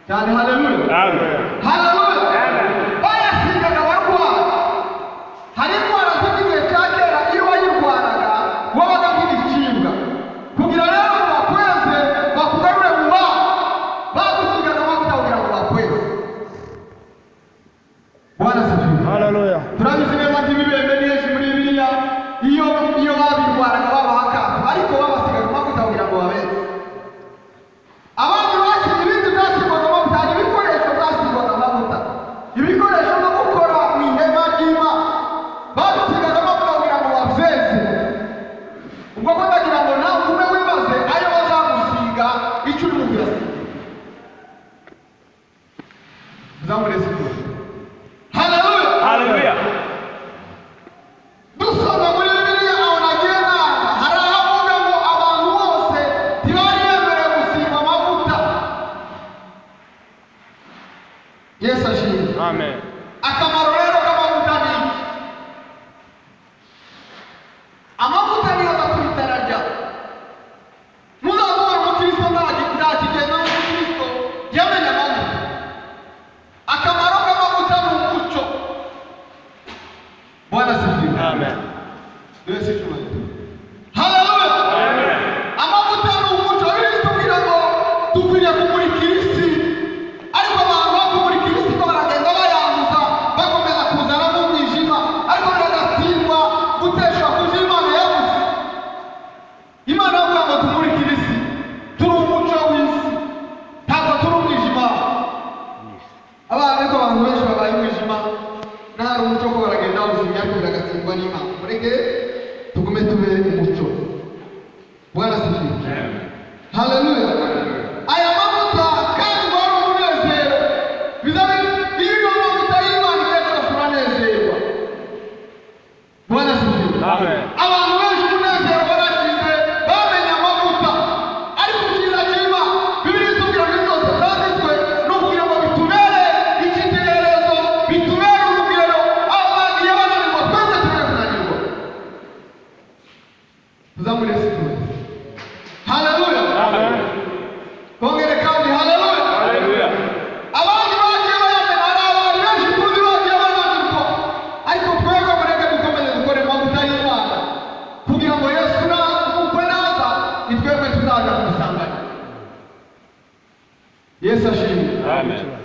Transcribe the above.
cyane. Haleluya, Amen. haleluya. Amen. Bayasigaga abarwayi. Hari indwara z'igihe cya kera iyo wayirwaraga wabaga nk'igicibwa. Kugira rero ngo bakweze bakugarure mu bana, bagusigaga amavuta kugira ngo bakweze. Bwana sifiwe. Hallelujah. Turabizi neza ko ibibembe byinshi muri Bibiliya iyo babirwaraga babaha akato, ariko babasigaga amavuta kugira ngo babeze. Abandi basiga ibindi byasigwaga amavuta, hari ibikoresho byasigwaga amavuta, ibikoresho byo gukora mu ihema ry'Imana babisigaga amavuta kugira ngo babyeze. Ubwo ko ndagira ngo nawe ume wibaze ayo bazagusiga icyo uri mu kuyasiga. Zamureze igihe. Haleluya. Hallelujah. Dusoma muri Bibiliya aho nagiye nanga, hari ahavuga ngo abantu bose ntibari bemerewe gusigwa amavuta. Yesu ashimwe. Amen. Akamaro rero k'amavuta ni iki? Amavuta niyo atuma itara ryawe. Muzabona umukristo ntakigenda n'umukristo yamenye amavuta. Akamaro k'amavuta ni umuco. Bwana sifiwe. Amen. Yesu cyubahiro. Haleluya. Amen. Amavuta ni umuco. Bibiri itubwira ngo dukwiriye kumurikira isi, ariko abantu bakumurikira isi ko baragenda bayanduza bakomeza kuzanamo umwijima, ariko biragatsindwa guteshwa ku byo Imana yavuze. Imana yavuga ngo tumurikire isi, turi umuco w'isi, ntabwo turi umwijima. Ariko abantu benshi babaye umwijima, ntari umuco ko baragenda bawuzimya, ariko biragatsindwa n'Imana. Mureke tugume tube umuco. Bwana sifiwe. Haleluya. Aya mavuta kandi wari umunezero. Bizabe iyo mavuta y'Imana igihe cyose uranezerwa. Bwana sifiwe. Amen. Abantu benshi umunezero barakize bamenye amavuta, ariko ukiza cy'Imana Bibiliya itubwira ngo byose byanditswe ni ukugira ngo bitubere icyitegererezo, bitubere urugero, aho bagiye bananirwa twebwe tujye kunanirwa. Tuzamure sifiwe. Haleluya. Amen. Kongere kandi haleluya. Hallelujah. Abandi bagiye bayamena, hari abantu benshi tuzi bagiye bananirwa, ariko twebwe mureke dukomeze dukore amavuta y'Imana kugira ngo Yesu umukwe naza ni twebwe tuzaza kumusanganira. Yesu ashimwe. Amen.